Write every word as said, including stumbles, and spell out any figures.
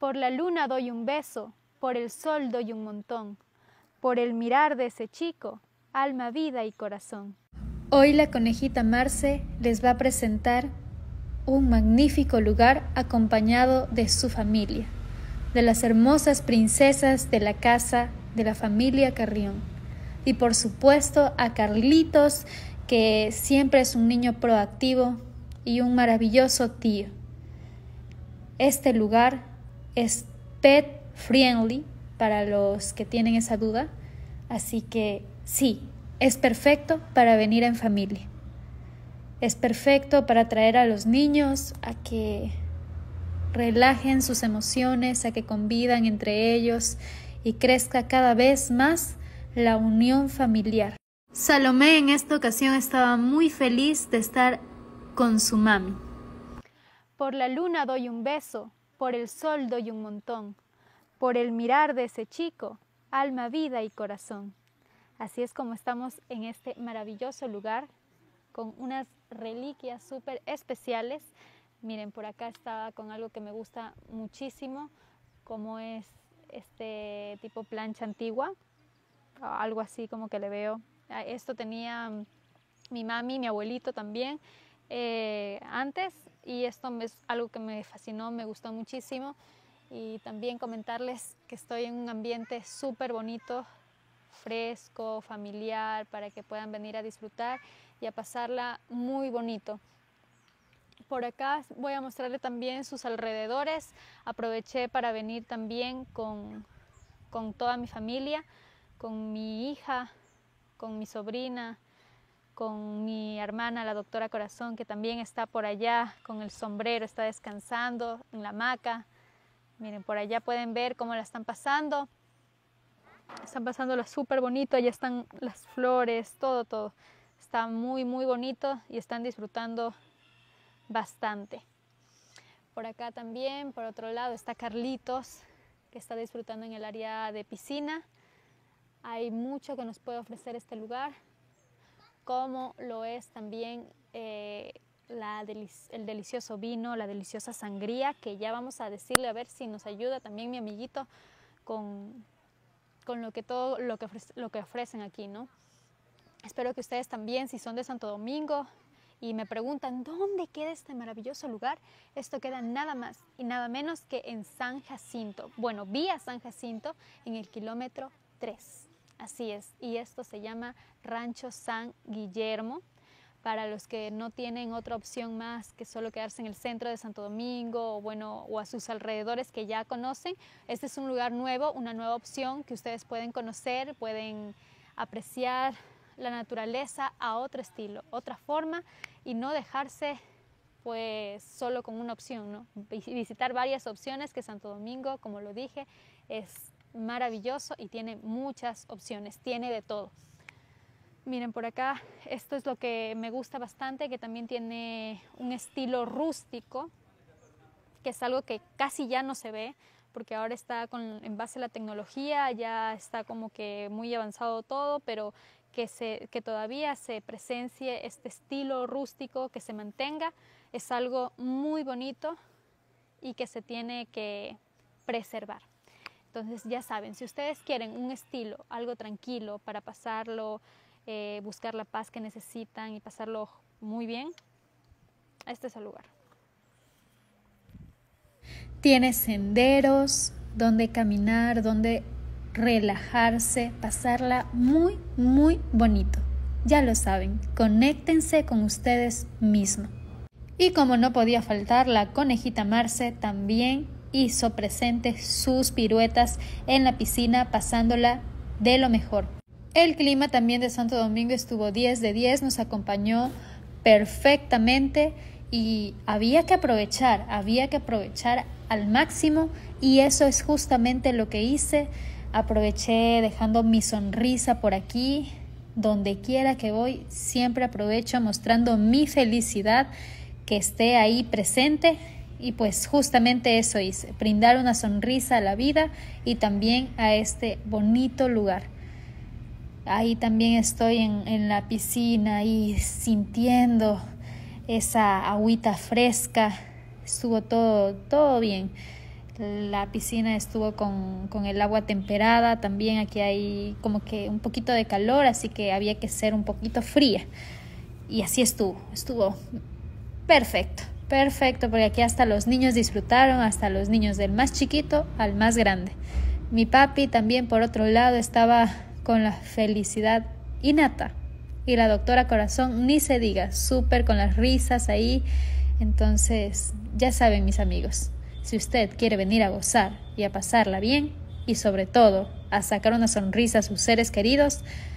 Por la luna doy un beso, por el sol doy un montón, por el mirar de ese chico, alma, vida y corazón. Hoy la conejita Marce les va a presentar un magnífico lugar acompañado de su familia, de las hermosas princesas de la casa de la familia Carrión. Y por supuesto a Carlitos, que siempre es un niño proactivo y un maravilloso tío. Este lugar es pet friendly para los que tienen esa duda, así que sí, es perfecto para venir en familia. Es perfecto para traer a los niños a que relajen sus emociones, a que convivan entre ellos y crezca cada vez más la unión familiar. Salomé en esta ocasión estaba muy feliz de estar con su mami. Por la luna doy un beso, por el sol doy un montón, por el mirar de ese chico, alma, vida y corazón. Así es como estamos en este maravilloso lugar con unas reliquias súper especiales. Miren, por acá estaba con algo que me gusta muchísimo, como es este tipo plancha antigua, algo así como que le veo. Esto tenía mi mami, mi abuelito también eh, antes, y esto es algo que me fascinó, me gustó muchísimo. Y también comentarles que estoy en un ambiente súper bonito, fresco, familiar, para que puedan venir a disfrutar y a pasarla muy bonito. Por acá voy a mostrarle también sus alrededores. Aproveché para venir también con, con toda mi familia, con mi hija, con mi sobrina, con mi hermana, la doctora Corazón, que también está por allá con el sombrero, está descansando en la hamaca. Miren, por allá pueden ver cómo la están pasando. Están pasándola súper bonito, allá están las flores, todo, todo. Está muy, muy bonito y están disfrutando bastante. Por acá también, por otro lado, está Carlitos, que está disfrutando en el área de piscina. Hay mucho que nos puede ofrecer este lugar, como lo es también eh, la delic- el delicioso vino, la deliciosa sangría, que ya vamos a decirle a ver si nos ayuda también mi amiguito con... con lo que todo lo que, ofrece, lo que ofrecen aquí, ¿no? Espero que ustedes también, si son de Santo Domingo y me preguntan ¿dónde queda este maravilloso lugar? Esto queda nada más y nada menos que en San Jacinto. Bueno, vía San Jacinto, en el kilómetro tres. Así es, y esto se llama Rancho San Guillermo. Para los que no tienen otra opción más que solo quedarse en el centro de Santo Domingo o, bueno, o a sus alrededores que ya conocen, este es un lugar nuevo, una nueva opción que ustedes pueden conocer, pueden apreciar la naturaleza a otro estilo, otra forma, y no dejarse pues solo con una opción, ¿no? Visitar varias opciones, que Santo Domingo, como lo dije, es maravilloso y tiene muchas opciones, tiene de todo. Miren por acá, esto es lo que me gusta bastante, que también tiene un estilo rústico, que es algo que casi ya no se ve, porque ahora está con, en base a la tecnología, ya está como que muy avanzado todo, pero que, se, que todavía se presencie este estilo rústico, que se mantenga, es algo muy bonito y que se tiene que preservar. Entonces ya saben, si ustedes quieren un estilo, algo tranquilo para pasarlo, Eh, buscar la paz que necesitan y pasarlo muy bien, este es el lugar. Tiene senderos donde caminar, donde relajarse, pasarla muy, muy bonito. Ya lo saben, conéctense con ustedes mismos. Y como no podía faltar, la conejita Marce también hizo presente sus piruetas en la piscina, pasándola de lo mejor. El clima también de Santo Domingo estuvo diez de diez, nos acompañó perfectamente y había que aprovechar, había que aprovechar al máximo, y eso es justamente lo que hice. Aproveché dejando mi sonrisa por aquí, donde quiera que voy, siempre aprovecho mostrando mi felicidad, que esté ahí presente, y pues justamente eso hice, brindar una sonrisa a la vida y también a este bonito lugar. Ahí también estoy en, en la piscina y sintiendo esa agüita fresca. Estuvo todo, todo bien. La piscina estuvo con, con el agua temperada, también aquí hay como que un poquito de calor, así que había que ser un poquito fría. Y así estuvo, estuvo perfecto, perfecto, porque aquí hasta los niños disfrutaron, hasta los niños del más chiquito al más grande. Mi papi también, por otro lado, estaba con la felicidad innata. Y la doctora Corazón, ni se diga, súper con las risas ahí. Entonces, ya saben, mis amigos, si usted quiere venir a gozar y a pasarla bien, y sobre todo a sacar una sonrisa a sus seres queridos,